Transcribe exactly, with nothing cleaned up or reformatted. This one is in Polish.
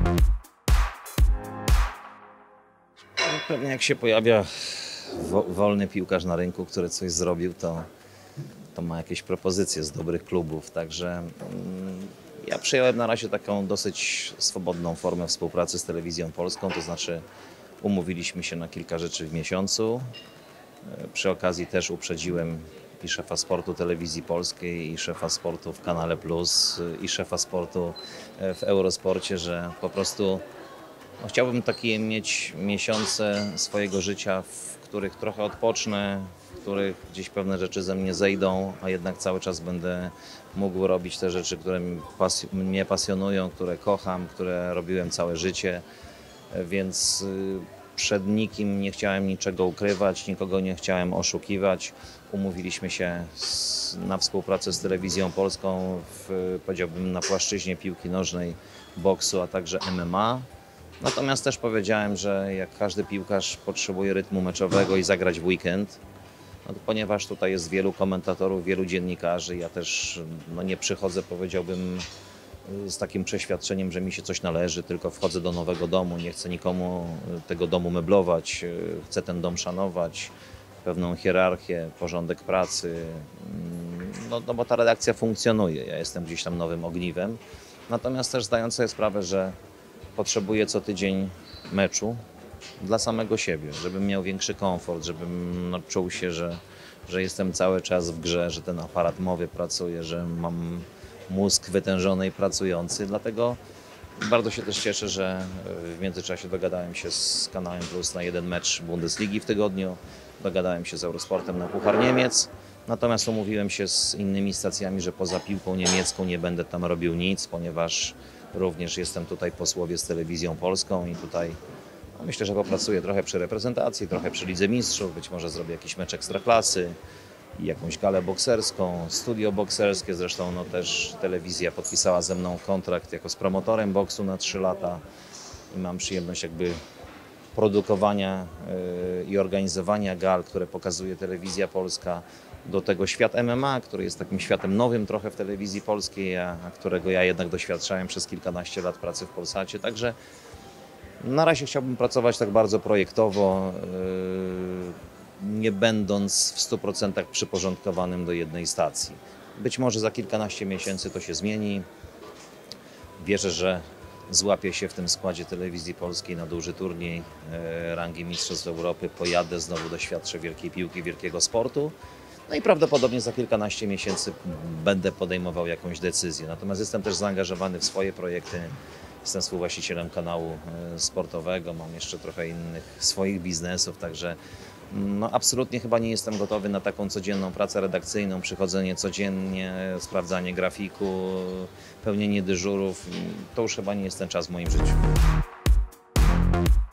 Pewnie jak się pojawia wo wolny piłkarz na rynku, który coś zrobił, to, to ma jakieś propozycje z dobrych klubów. Także mm, ja przyjąłem na razie taką dosyć swobodną formę współpracy z Telewizją Polską, to znaczy umówiliśmy się na kilka rzeczy w miesiącu. E, Przy okazji też uprzedziłem i szefa sportu Telewizji Polskiej, i szefa sportu w Kanale Plus, i szefa sportu e, w Eurosporcie, że po prostu no, chciałbym takie mieć miesiące swojego życia, w których trochę odpocznę, w których gdzieś pewne rzeczy ze mnie zejdą, a jednak cały czas będę mógł robić te rzeczy, które mi pas mnie pasjonują, które kocham, które robiłem całe życie. Więc y, przed nikim nie chciałem niczego ukrywać, nikogo nie chciałem oszukiwać. Umówiliśmy się z, na współpracę z Telewizją Polską, w, powiedziałbym, na płaszczyźnie piłki nożnej, boksu, a także M M A. Natomiast też powiedziałem, że jak każdy piłkarz potrzebuje rytmu meczowego i zagrać w weekend, no to ponieważ tutaj jest wielu komentatorów, wielu dziennikarzy, ja też no nie przychodzę, powiedziałbym, z takim przeświadczeniem, że mi się coś należy, tylko wchodzę do nowego domu, nie chcę nikomu tego domu meblować, chcę ten dom szanować, pewną hierarchię, porządek pracy, no, no bo ta redakcja funkcjonuje, ja jestem gdzieś tam nowym ogniwem, natomiast też zdając sobie sprawę, że potrzebuję co tydzień meczu dla samego siebie, żebym miał większy komfort, żebym no, czuł się, że, że jestem cały czas w grze, że ten aparat mowy pracuje, że mam mózg wytężony i pracujący. Dlatego bardzo się też cieszę, że w międzyczasie dogadałem się z Kanałem Plus na jeden mecz Bundesligi w tygodniu, dogadałem się z Eurosportem na Puchar Niemiec. Natomiast umówiłem się z innymi stacjami, że poza piłką niemiecką nie będę tam robił nic, ponieważ również jestem tutaj posłowie z Telewizją Polską i tutaj no myślę, że popracuję trochę przy reprezentacji, trochę przy Lidze Mistrzów, być może zrobię jakiś mecz Ekstraklasy i jakąś galę bokserską, studio bokserskie. Zresztą no też telewizja podpisała ze mną kontrakt jako z promotorem boksu na trzy lata i mam przyjemność jakby produkowania yy, i organizowania gal, które pokazuje Telewizja Polska. Do tego świat M M A, który jest takim światem nowym trochę w Telewizji Polskiej, a, a którego ja jednak doświadczałem przez kilkanaście lat pracy w Polsacie. Także na razie chciałbym pracować tak bardzo projektowo, yy, nie będąc w stu procentach przyporządkowanym do jednej stacji. Być może za kilkanaście miesięcy to się zmieni. Wierzę, że złapię się w tym składzie Telewizji Polskiej na duży turniej yy, rangi Mistrzostw Europy. Pojadę, znowu doświadczę wielkiej piłki, wielkiego sportu. No i prawdopodobnie za kilkanaście miesięcy będę podejmował jakąś decyzję. Natomiast jestem też zaangażowany w swoje projekty. Jestem współwłaścicielem kanału sportowego, mam jeszcze trochę innych swoich biznesów, także no absolutnie chyba nie jestem gotowy na taką codzienną pracę redakcyjną, przychodzenie codziennie, sprawdzanie grafiku, pełnienie dyżurów. To już chyba nie jest ten czas w moim życiu.